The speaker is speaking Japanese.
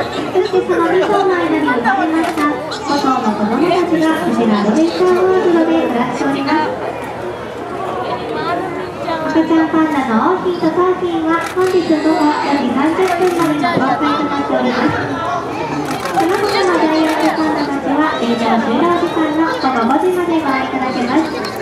してその2頭の間に生まれました5頭の子供たちがこちらアドベンチャーワールドで暮らしております。赤ちゃんパンダの桜浜と桃浜は本日午後4時30分までの公開となっております。その他のジャイアントパンダたちは営業終了時間の午後5時までご